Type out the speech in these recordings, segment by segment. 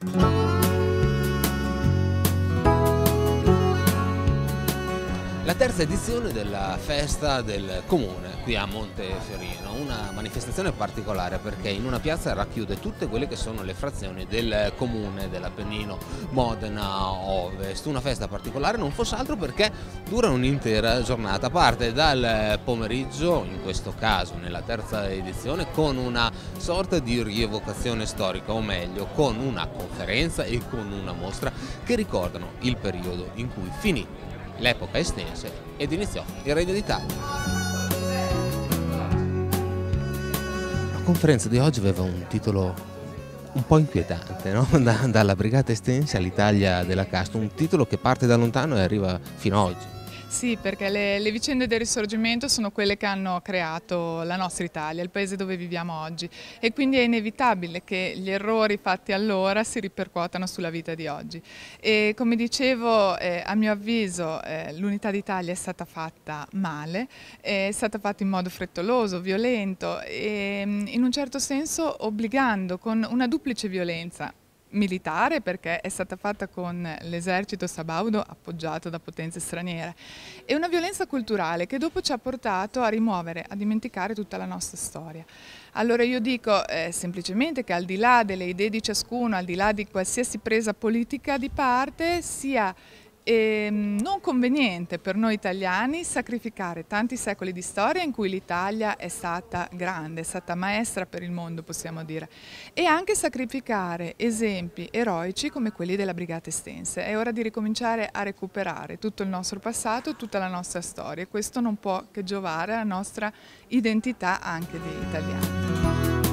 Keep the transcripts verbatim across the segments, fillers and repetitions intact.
La terza edizione della festa del comune qui a Montefiorino, una manifestazione particolare perché in una piazza racchiude tutte quelle che sono le frazioni del comune dell'Appennino Modena Ovest. Una festa particolare non fosse altro perché dura un'intera giornata, parte dal pomeriggio, in questo caso nella terza edizione, con una sorta di rievocazione storica, o meglio con una conferenza e con una mostra che ricordano il periodo in cui finì l'epoca estense ed iniziò il Regno d'Italia. La conferenza di oggi aveva un titolo un po' inquietante, no? Da, dalla Brigata Estense all'Italia della casta, un titolo che parte da lontano e arriva fino ad oggi. Sì, perché le, le vicende del Risorgimento sono quelle che hanno creato la nostra Italia, il paese dove viviamo oggi, e quindi è inevitabile che gli errori fatti allora si ripercuotano sulla vita di oggi. E come dicevo, eh, a mio avviso eh, l'unità d'Italia è stata fatta male, è stata fatta in modo frettoloso, violento e in un certo senso obbligando con una duplice violenza militare, perché è stata fatta con l'esercito sabaudo appoggiato da potenze straniere, e una violenza culturale che dopo ci ha portato a rimuovere, a dimenticare tutta la nostra storia. Allora io dico eh, semplicemente che al di là delle idee di ciascuno, al di là di qualsiasi presa politica di parte, sia E non conveniente per noi italiani sacrificare tanti secoli di storia in cui l'Italia è stata grande, è stata maestra per il mondo, possiamo dire, e anche sacrificare esempi eroici come quelli della Brigata Estense. È ora di ricominciare a recuperare tutto il nostro passato, tutta la nostra storia, e questo non può che giovare alla nostra identità anche di italiani.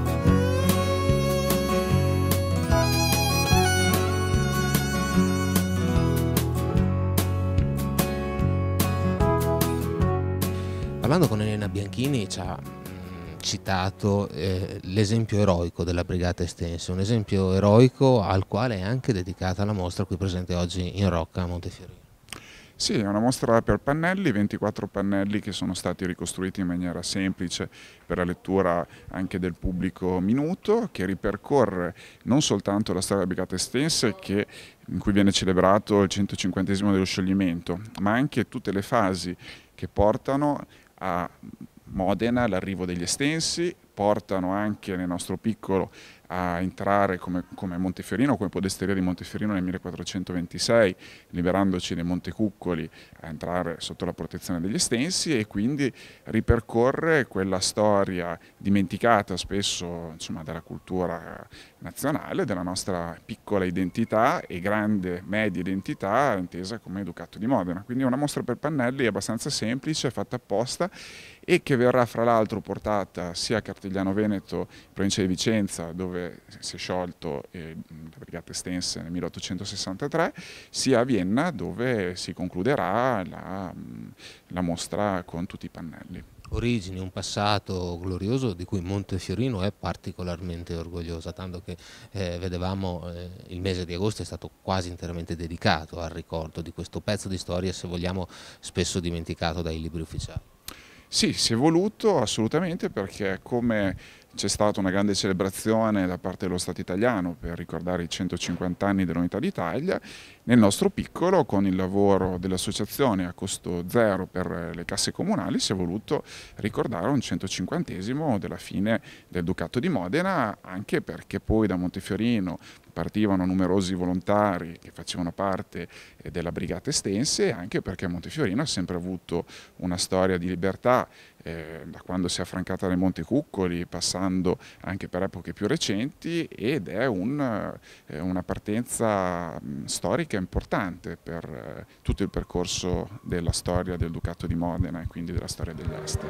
Parlando con Elena Bianchini ci ha mh, citato eh, l'esempio eroico della Brigata Estense, un esempio eroico al quale è anche dedicata la mostra qui presente oggi in Rocca a Montefiorino. Sì, è una mostra per pannelli, ventiquattro pannelli che sono stati ricostruiti in maniera semplice per la lettura anche del pubblico minuto, che ripercorre non soltanto la storia della Brigata Estense, che, in cui viene celebrato il centocinquantesimo dello scioglimento, ma anche tutte le fasi che portano a Modena l'arrivo degli Estensi, portano anche nel nostro piccolo a entrare come, come Montefiorino, come podesteria di Montefiorino nel millequattrocentoventisei, liberandoci dei Montecuccoli, a entrare sotto la protezione degli Estensi, e quindi ripercorre quella storia dimenticata spesso, insomma, della cultura nazionale, della nostra piccola identità e grande media identità intesa come Ducato di Modena. Quindi è una mostra per pannelli abbastanza semplice, fatta apposta, e che verrà fra l'altro portata sia a Cartigliano Veneto, provincia di Vicenza, dove si è sciolto eh, la Brigata Estense nel milleottocentosessantatré, sia a Vienna, dove si concluderà la, la mostra con tutti i pannelli. Origini, un passato glorioso di cui Montefiorino è particolarmente orgogliosa, tanto che eh, vedevamo eh, il mese di agosto è stato quasi interamente dedicato al ricordo di questo pezzo di storia, se vogliamo spesso dimenticato dai libri ufficiali. Sì, si è voluto assolutamente, perché come c'è stata una grande celebrazione da parte dello Stato italiano per ricordare i centocinquanta anni dell'Unità d'Italia, nel nostro piccolo, con il lavoro dell'associazione a costo zero per le casse comunali, si è voluto ricordare un centocinquantesimo della fine del Ducato di Modena, anche perché poi da Montefiorino partivano numerosi volontari che facevano parte della Brigata Estense, anche perché Montefiorino ha sempre avuto una storia di libertà, eh, da quando si è affrancata dai Montecuccoli, passando anche per epoche più recenti, ed è un, eh, una partenza mh, storica importante per eh, tutto il percorso della storia del Ducato di Modena e quindi della storia degli esteri.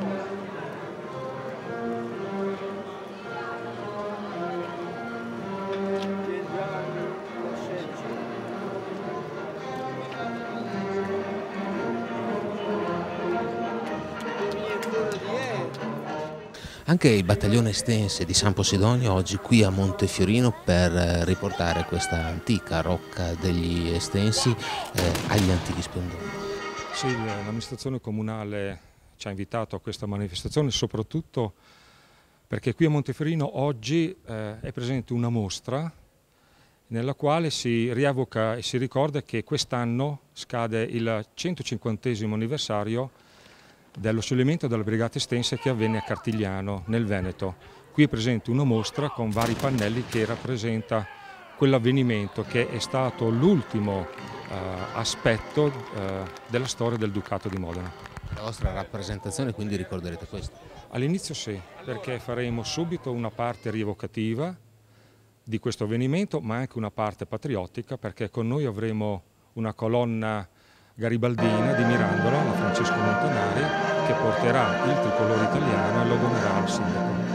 Anche il battaglione Estense di San Possidonio oggi qui a Montefiorino per riportare questa antica Rocca degli Estensi eh, agli antichi splendori. Sì, l'amministrazione comunale ci ha invitato a questa manifestazione soprattutto perché qui a Montefiorino oggi eh, è presente una mostra nella quale si rievoca e si ricorda che quest'anno scade il centocinquantesimo anniversario dello scioglimento della Brigata Estense che avvenne a Cartigliano, nel Veneto. Qui è presente una mostra con vari pannelli che rappresenta quell'avvenimento che è stato l'ultimo eh, aspetto eh, della storia del Ducato di Modena. La vostra rappresentazione, quindi ricorderete questo? All'inizio sì, perché faremo subito una parte rievocativa di questo avvenimento, ma anche una parte patriottica, perché con noi avremo una colonna garibaldina di Mirandola, la Francesco Montanari, che porterà il tricolore italiano e lo donerà al sindaco.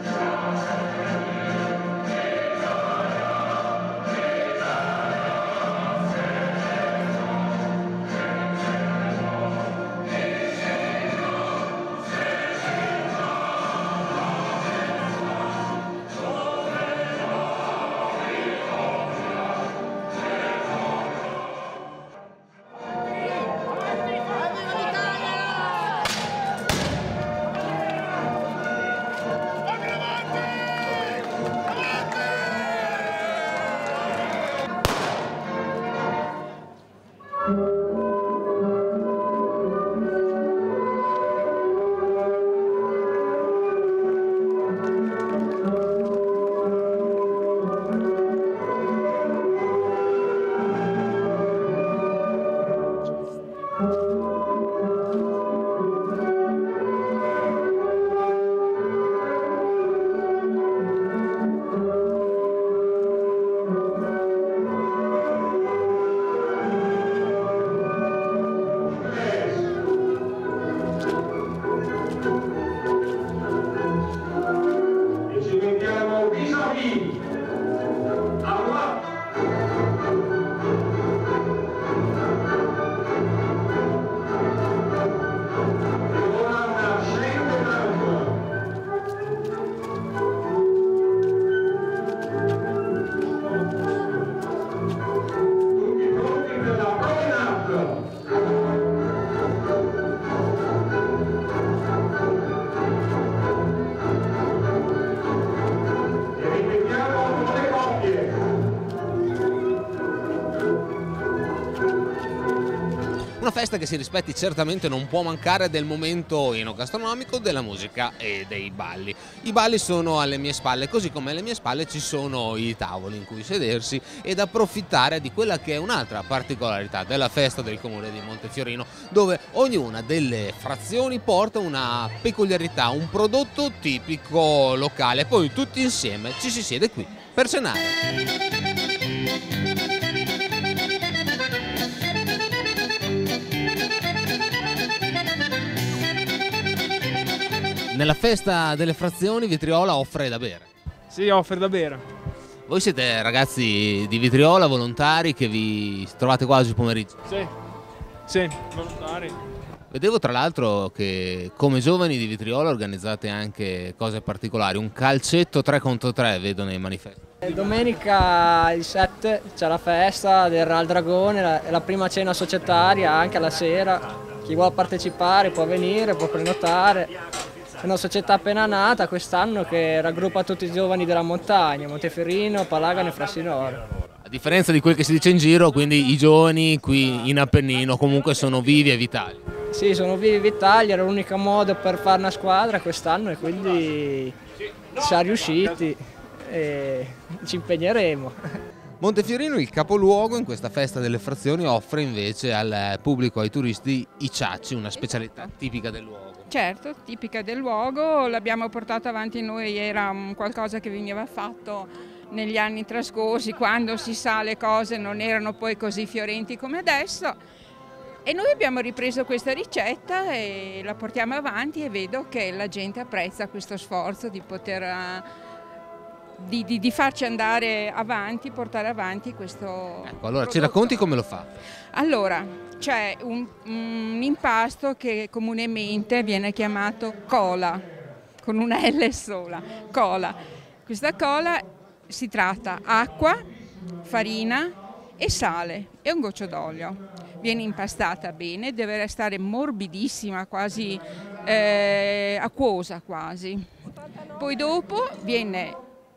Una festa che si rispetti certamente non può mancare del momento enogastronomico, della musica e dei balli. I balli sono alle mie spalle, così come alle mie spalle ci sono i tavoli in cui sedersi ed approfittare di quella che è un'altra particolarità della festa del comune di Montefiorino, dove ognuna delle frazioni porta una peculiarità, un prodotto tipico locale. Poi tutti insieme ci si siede qui per cenare. Nella festa delle frazioni Vitriola offre da bere. Sì, offre da bere. Voi siete ragazzi di Vitriola, volontari che vi trovate qua oggi pomeriggio? Sì, sì, volontari. Vedevo tra l'altro che come giovani di Vitriola organizzate anche cose particolari, un calcetto tre contro tre vedo nei manifesti. Domenica il sette c'è la festa del Real Dragone, la, la prima cena societaria anche alla sera. Chi vuole partecipare può venire, può prenotare. È una società appena nata quest'anno che raggruppa tutti i giovani della montagna, Montefiorino, Palagano e Frassinoro. A differenza di quel che si dice in giro, quindi i giovani qui in Appennino comunque sono vivi e vitali. Sì, sono vivi e vitali, era l'unico modo per fare una squadra quest'anno e quindi siamo riusciti e ci impegneremo. Montefiorino, il capoluogo, in questa festa delle frazioni offre invece al pubblico, ai turisti, i ciacci, una specialità tipica del luogo. Certo, tipica del luogo, l'abbiamo portato avanti noi, era qualcosa che veniva fatto negli anni trascorsi, quando si sa le cose non erano poi così fiorenti come adesso. E noi abbiamo ripreso questa ricetta e la portiamo avanti e vedo che la gente apprezza questo sforzo di poter... Di, di, di farci andare avanti, portare avanti questo Ecco, allora prodotto. Ci racconti come lo fa? Allora, c'è un, un impasto che comunemente viene chiamato cola, con una L sola, cola. Questa cola si tratta acqua, farina e sale e un goccio d'olio. Viene impastata bene, deve restare morbidissima, quasi eh, acquosa quasi. Poi dopo viene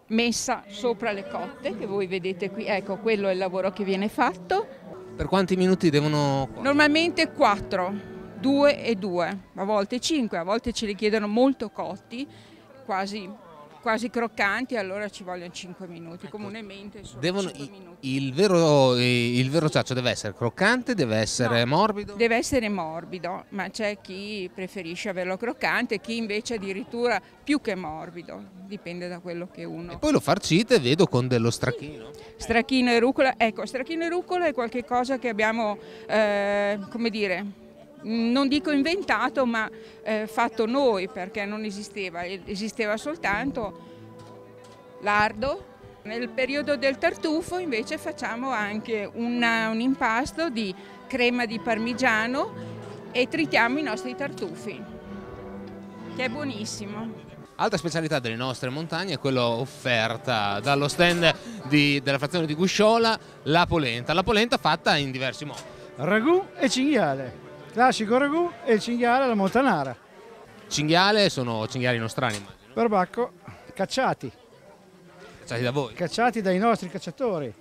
messa sopra le cotte che voi vedete qui, ecco quello è il lavoro che viene fatto. Per quanti minuti devono? Normalmente quattro, due e due, a volte cinque, a volte ce li chiedono molto cotti, quasi, quasi croccanti, allora ci vogliono cinque minuti, comunemente sono Devono, cinque minuti. Il vero, il vero ciaccio deve essere croccante, deve essere No, morbido? Deve essere morbido, ma c'è chi preferisce averlo croccante, chi invece addirittura più che morbido, dipende da quello che uno... E poi lo farcite, vedo, con dello stracchino. Stracchino e rucola, ecco, stracchino e rucola è qualcosa che abbiamo, eh, come dire, non dico inventato, ma eh, fatto noi, perché non esisteva, esisteva soltanto lardo. Nel periodo del tartufo invece facciamo anche una, un impasto di crema di parmigiano e tritiamo i nostri tartufi, che è buonissimo. Altra specialità delle nostre montagne è quella offerta dallo stand di, della frazione di Gusciola, la polenta. La polenta fatta in diversi modi. Ragù e cinghiale, classico ragù e il cinghiale alla montanara. Cinghiale sono cinghiali nostrani, immagino. Perbacco, cacciati. Cacciati da voi. Cacciati dai nostri cacciatori,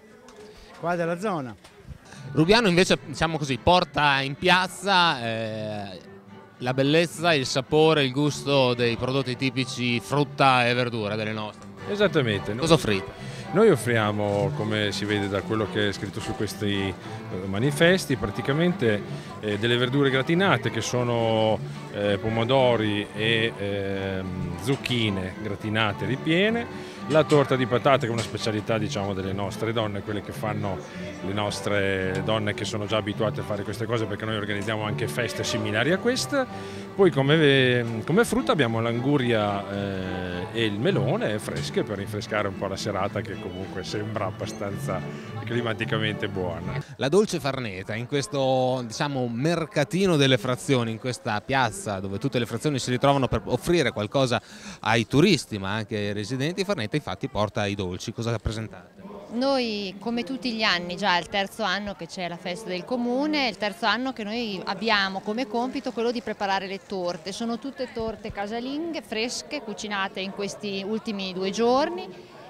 qua della zona. Rubiano invece, diciamo così, porta in piazza eh, la bellezza, il sapore, il gusto dei prodotti tipici frutta e verdura delle nostre. Esattamente. Cosa offrite? Noi offriamo, come si vede da quello che è scritto su questi manifesti, praticamente eh, delle verdure gratinate che sono eh, pomodori e eh, zucchine gratinate ripiene, la torta di patate che è una specialità, diciamo, delle nostre donne, quelle che fanno le nostre donne che sono già abituate a fare queste cose, perché noi organizziamo anche feste similari a questa. Poi come, come frutta abbiamo l'anguria eh, e il melone fresche per rinfrescare un po' la serata, che comunque sembra abbastanza climaticamente buona. La dolce farneta in questo, diciamo, mercatino delle frazioni, in questa piazza dove tutte le frazioni si ritrovano per offrire qualcosa ai turisti ma anche ai residenti, Farneta infatti porta i dolci. Cosa presentate? Noi, come tutti gli anni, già è il terzo anno che c'è la festa del comune, è il terzo anno che noi abbiamo come compito quello di preparare le torte. Sono tutte torte casalinghe, fresche, cucinate in questi ultimi due giorni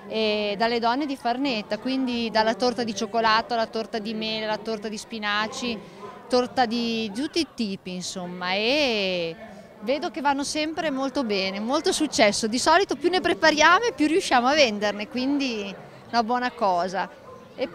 e dalle donne di Farneta, quindi dalla torta di cioccolato alla torta di mele, alla torta di spinaci, torta di, di tutti i tipi, insomma, e vedo che vanno sempre molto bene, molto successo. Di solito più ne prepariamo e più riusciamo a venderne, quindi una buona cosa. E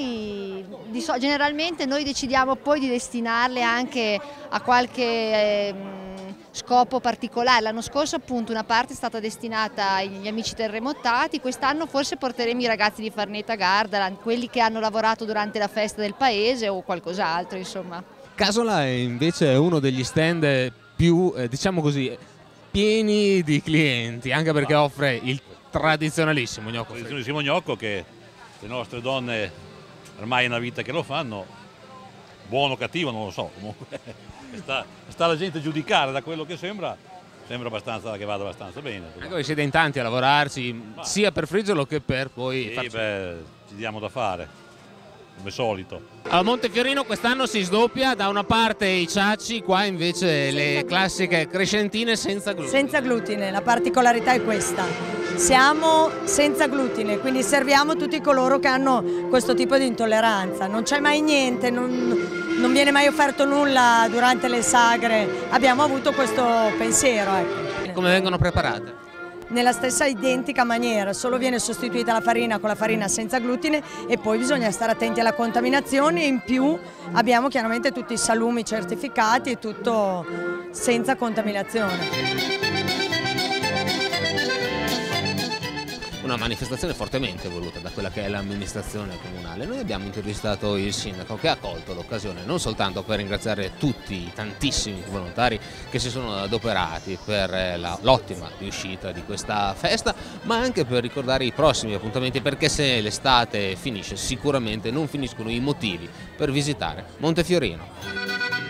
poi di so, generalmente noi decidiamo poi di destinarle anche a qualche eh, scopo particolare. L'anno scorso appunto una parte è stata destinata agli amici terremotati, quest'anno forse porteremo i ragazzi di Farneta Gardaland, quelli che hanno lavorato durante la festa del paese o qualcos'altro, insomma. Casola è invece uno degli stand più, eh, diciamo così, pieni di clienti, anche perché offre il tradizionalissimo gnocco. Il tradizionalissimo gnocco che le nostre donne ormai è una vita che lo fanno, buono o cattivo non lo so, comunque sta, sta la gente a giudicare, da quello che sembra, sembra abbastanza che vada abbastanza bene. Anche voi siete in tanti a lavorarci, ma sia per friggerlo che per poi sì, farci... beh, ci diamo da fare. Come solito. A Montefiorino quest'anno si sdoppia, da una parte i ciacci, qua invece le classiche crescentine senza glutine. Senza glutine, la particolarità è questa. Siamo senza glutine, quindi serviamo tutti coloro che hanno questo tipo di intolleranza. Non c'è mai niente, non, non viene mai offerto nulla durante le sagre. Abbiamo avuto questo pensiero. Ecco. Come vengono preparate? Nella stessa identica maniera, solo viene sostituita la farina con la farina senza glutine e poi bisogna stare attenti alla contaminazione e in più abbiamo chiaramente tutti i salumi certificati e tutto senza contaminazione. Una manifestazione fortemente voluta da quella che è l'amministrazione comunale. Noi abbiamo intervistato il sindaco che ha colto l'occasione non soltanto per ringraziare tutti i tantissimi volontari che si sono adoperati per l'ottima riuscita di questa festa, ma anche per ricordare i prossimi appuntamenti, perché se l'estate finisce sicuramente non finiscono i motivi per visitare Montefiorino.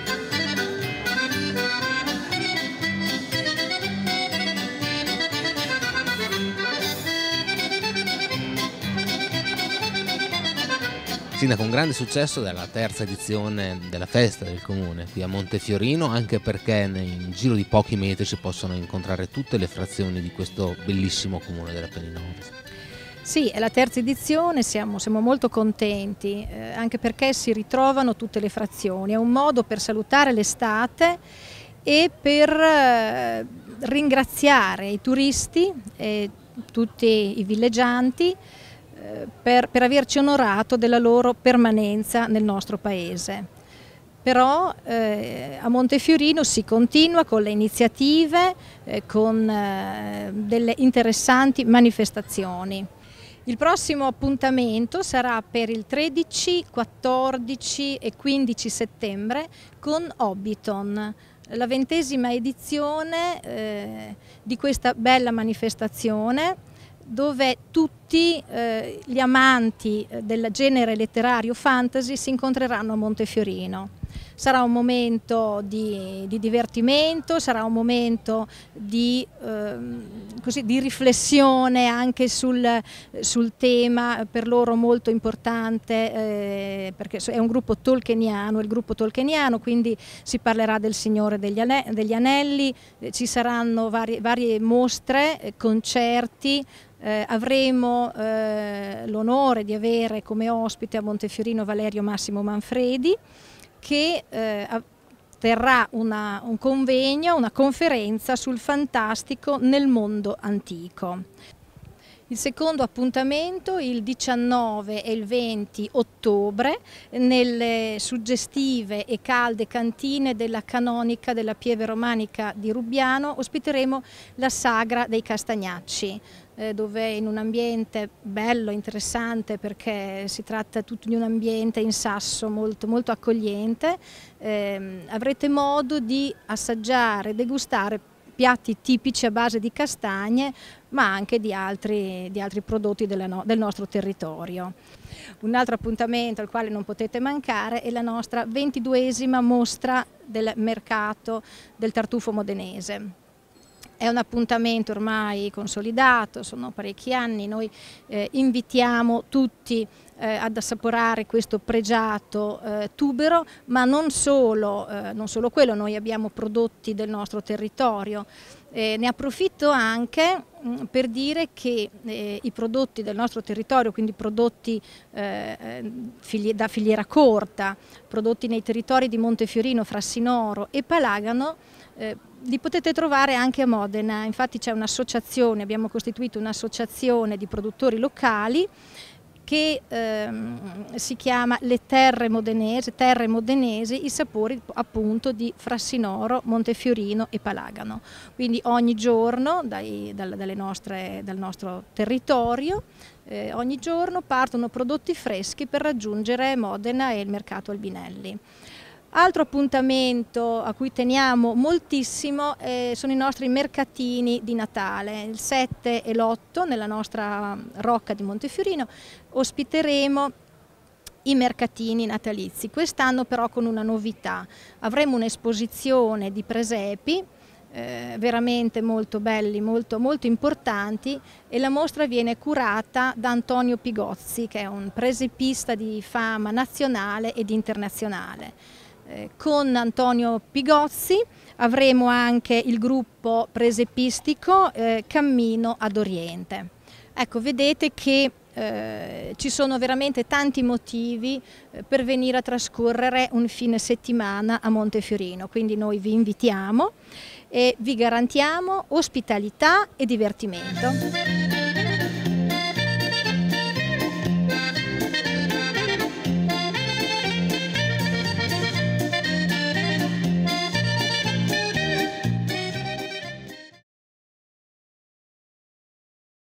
Sindaco, un grande successo della terza edizione della festa del comune qui a Montefiorino, anche perché in giro di pochi metri si possono incontrare tutte le frazioni di questo bellissimo comune dell'Appennino Ovest. Sì, è la terza edizione, siamo, siamo molto contenti, eh, anche perché si ritrovano tutte le frazioni. È un modo per salutare l'estate e per eh, ringraziare i turisti e tutti i villeggianti eh, per, per averci onorato della loro permanenza nel nostro paese. Però eh, a Montefiorino si continua con le iniziative, eh, con eh, delle interessanti manifestazioni. Il prossimo appuntamento sarà per il tredici, quattordici e quindici settembre con Hobbiton, la ventesima edizione eh, di questa bella manifestazione, dove tutti eh, gli amanti del genere letterario fantasy si incontreranno a Montefiorino. Sarà un momento di, di divertimento, sarà un momento di, eh, così, di riflessione anche sul, sul tema per loro molto importante, eh, perché è un gruppo tolkieniano, il gruppo tolkieniano, quindi si parlerà del Signore degli, Ane degli Anelli, eh, ci saranno varie, varie mostre, eh, concerti. Eh, avremo eh, l'onore di avere come ospite a Montefiorino Valerio Massimo Manfredi, che eh, terrà una, un convegno, una conferenza sul fantastico nel mondo antico. Il secondo appuntamento il diciannove e il venti ottobre nelle suggestive e calde cantine della Canonica della Pieve Romanica di Rubbiano ospiteremo la Sagra dei Castagnacci, eh, dove in un ambiente bello, interessante, perché si tratta tutto di un ambiente in sasso molto, molto accogliente, eh, avrete modo di assaggiare, degustare piatti tipici a base di castagne, ma anche di altri, di altri prodotti della no, del nostro territorio. Un altro appuntamento al quale non potete mancare è la nostra ventiduesima mostra del mercato del tartufo modenese. È un appuntamento ormai consolidato, sono parecchi anni, noi eh, invitiamo tutti eh, ad assaporare questo pregiato eh, tubero, ma non solo, eh, non solo quello, noi abbiamo prodotti del nostro territorio. Eh, ne approfitto anche mh, per dire che eh, i prodotti del nostro territorio, quindi prodotti eh, fili da filiera corta, prodotti nei territori di Montefiorino, Frassinoro e Palagano, eh, li potete trovare anche a Modena. Infatti c'è un'associazione, abbiamo costituito un'associazione di produttori locali che ehm, si chiama Le Terre Modenesi, Terre Modenesi, i sapori appunto di Frassinoro, Montefiorino e Palagano. Quindi ogni giorno dai, dal, dalle nostre, dal nostro territorio, eh, ogni giorno partono prodotti freschi per raggiungere Modena e il mercato Albinelli. Altro appuntamento a cui teniamo moltissimo eh, sono i nostri mercatini di Natale. Il sette e l'otto nella nostra Rocca di Montefiorino ospiteremo i mercatini natalizi. Quest'anno però con una novità: avremo un'esposizione di presepi eh, veramente molto belli, molto, molto importanti, e la mostra viene curata da Antonio Pigozzi, che è un presepista di fama nazionale ed internazionale. Eh, con Antonio Pigozzi avremo anche il gruppo presepistico eh, Cammino ad Oriente. Ecco, vedete che eh, ci sono veramente tanti motivi eh, per venire a trascorrere un fine settimana a Montefiorino, quindi noi vi invitiamo e vi garantiamo ospitalità e divertimento.